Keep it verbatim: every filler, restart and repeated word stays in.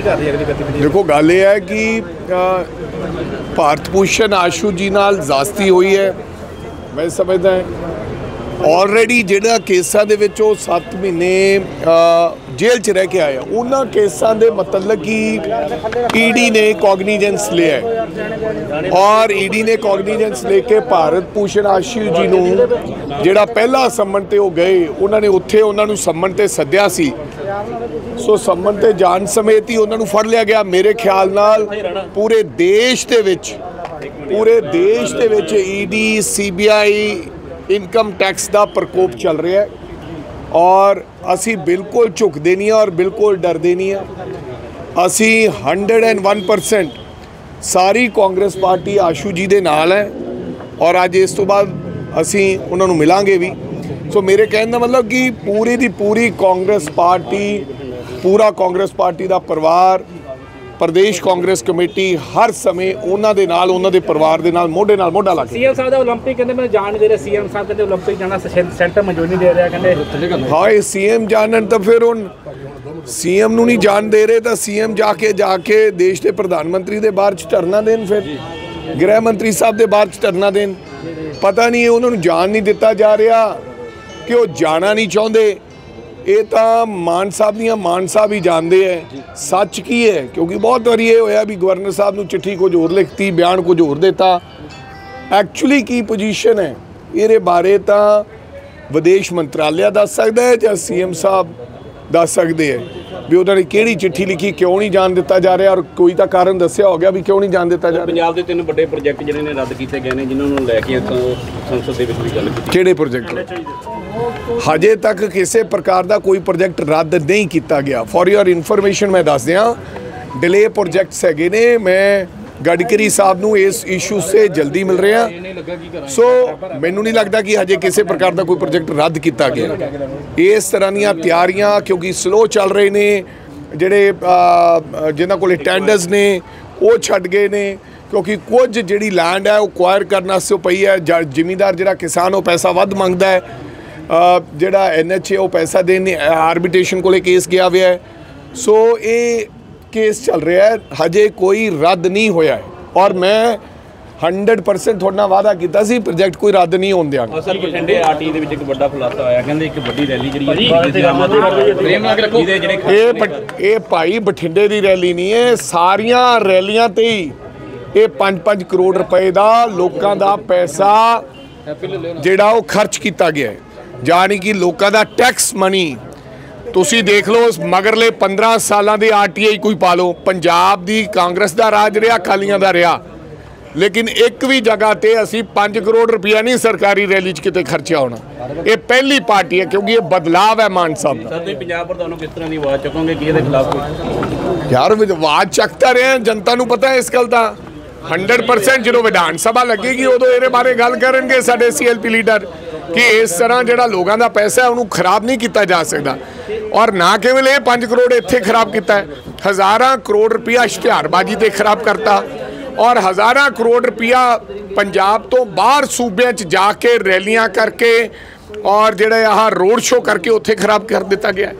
की कर रही है अगली गतिविधि? देखो गल ये है कि भारत भूषण आशू जी नाल ज़्यादती हुई है। मैं समझदा ऑलरेडी जिहड़ा केसां दे विच ओह सत्त महीने जेल च रह के आए उन्हां केसां दे मतलब कि ईडी ने कॉग्नीजेंस लिया है और ईडी ने कॉग्नीजेंस लेके भारत भूषण आशू जी नूं जिहड़ा पहला सम्मन ते ओह गए उन्होंने उत्थे उन्हां नूं सम्मन ते सद्दिया सी। सो सम्मन ते जान समेत ही उन्हां नूं फड़ लिया गया। मेरे ख्याल नाल पूरे देश दे विच पूरे देश दे विच ईडी सीबीआई इनकम टैक्स का प्रकोप चल रहा है और असी बिल्कुल झुकते नहीं और बिल्कुल डरते नहीं है। असी हंड्रड एंड वन परसेंट सारी कांग्रेस पार्टी आशू जी दे नाल है और अज इस तो बाद असी उन्होंने मिलांगे भी। सो मेरे कहने का मतलब कि पूरी दी पूरी कांग्रेस पार्टी पूरा कांग्रेस पार्टी का परिवार प्रदेश कांग्रेस कमेटी हर समय उन्हां दे नाल उन्हां दे परिवार दे नाल मोढे नाल मोढा ला के। सीएम साहब दा ओलंपिक कहंदे मैं जान दे रहा सीएम साहब कहंदे ओलंपिक जाना सेंटर मंजूरी नहीं दे रहा कहंदे। हां सीएम जानन तो फिर हुण सीएम नूं नहीं जान दे रहे तो सीएम जाके जाके देश के प्रधानमंत्री दे बाहर च धरना देन फिर गृह मंत्री साहब दे बाहर च धरना देन। पता नहीं उन्होंने जान नहीं दिता जा रहा कि वो जाना नहीं चाहते। ये तो मान साहब दियाँ मान साहब ही जानते हैं सच की है क्योंकि बहुत बार ये होया भी गवर्नर साहब नूं चिट्ठी कुछ होर लिखती बयान कुछ होर देता। एक्चुअली की पोजीशन है ये बारे तो विदेश मंत्रालय दस सकता है या सीएम साहब दस सकते हैं भी उन्होंने किहड़ी चिट्ठी लिखी क्यों नहीं जान दिता जा रहा और कोई तो कारण दस्या हो गया भी क्यों नहीं जान दिता जा रहा। पंजाब के तीन बड़े प्रोजेक्ट जिन्हें ने रद्द किए गए हैं जिन्होंने लैके संसद के विच गल कीती। किहड़े प्रोजेक्ट? हजे तक किसी प्रकार का कोई प्रोजेक्ट रद्द नहीं किया गया। फॉर योर इनफॉर्मेशन मैं दस दियाँ डिले प्रोजेक्ट्स है ने मैं गडकरी साहब नूं इस इशू से जल्दी मिल रहे हैं। सो मैनू नहीं लगता कि हजे किसी प्रकार का कोई प्रोजेक्ट रद्द किया गया। इस तरह दी तैयारियां क्योंकि स्लो चल रहे ने जिहड़े जिन्हां कोल टेंडर्स ने वो छड्ड गए ने क्योंकि कुछ जिहड़ी लैंड है वो एक्वायर करने वास्ते पई है। जिमीदार जिहड़ा किसान वो पैसा वध मंगदा है जिहड़ा एन एच ए वो पैसा देने आर्बिट्रेशन को केस गया हुआ है। सो ये केस चल रहा है हजे कोई रद्द नहीं होया है और मैं हंड्रड परसेंट थोड़ा ना वादा किया सी प्रोजेक्ट कोई रद्द नहीं होने देंगे। सर बठिंडे आरटी दे विच एक बड़ा खुलासा होया कहंदे एक बड़ी रैली जिहड़ी ये भाई बठिंडे की रैली नहीं है सारियां रैलियां ते ही ये पाँच पाँच करोड़ रुपए का लोगों का पैसा जिहड़ा वो खर्च किया गया है यानी कि लोगों का टैक्स मनी। तुसी देख लो मगरले पंद्रह सालों के आर टी आई कोई पा लो पंजाब की कांग्रेस का राज रहा अकालियां का रहा लेकिन एक भी जगह ते असी पाँच करोड़ रुपया नहीं सरकारी रैली किते खर्चा होना। ये पहली पार्टी है क्योंकि ये बदलाव है मान साहब का। पंजाब प्रधानों किस तरह की आवाज़ चुकोगे कि इहदे खिलाफ? यार आवाज़ चकता रहे जनता नूं पता है इस गल का हंड्रड परसेंट जो विधान सभा लगेगी उदों इहदे बारे गल करनगे साडे सी एल पी लीडर कि इस तरह जो लोगों का पैसा है उन्होंने खराब नहीं किया जा सकता और ना केवल ये पाँच करोड़ इत्थे खराब किया है हज़ारां करोड़ रुपया इश्तिहारबाजी ते खराब करता और हज़ारां करोड़ रुपया पंजाब तो बाहर सूबे च जाके रैलियां करके और जिहड़ा आह रोड शो करके उत्थे खराब कर दिता गया।